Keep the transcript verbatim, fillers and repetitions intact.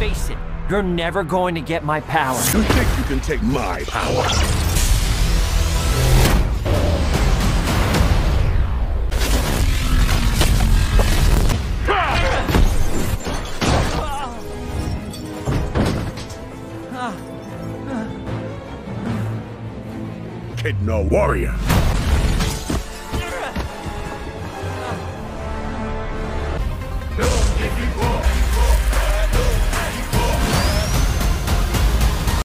face it, you're never going to get my power. You think you can take my power? Kid, no warrior.